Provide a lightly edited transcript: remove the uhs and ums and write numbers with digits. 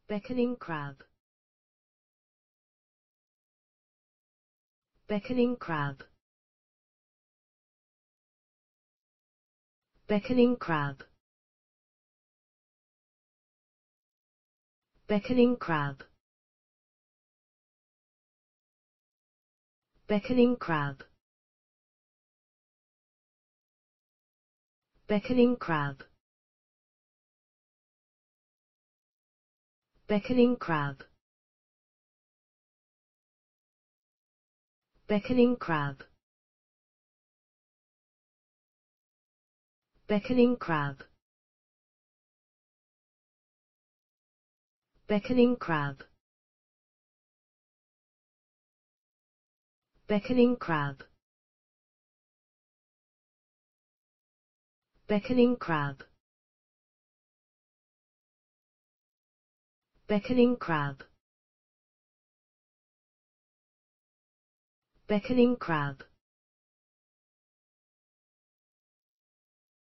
beckoning crab, beckoning crab, beckoning crab, beckoning crab, beckoning crab, beckoning crab, beckoning crab, beckoning crab, beckoning crab, beckoning crab, beckoning crab, beckoning crab, beckoning crab, beckoning crab,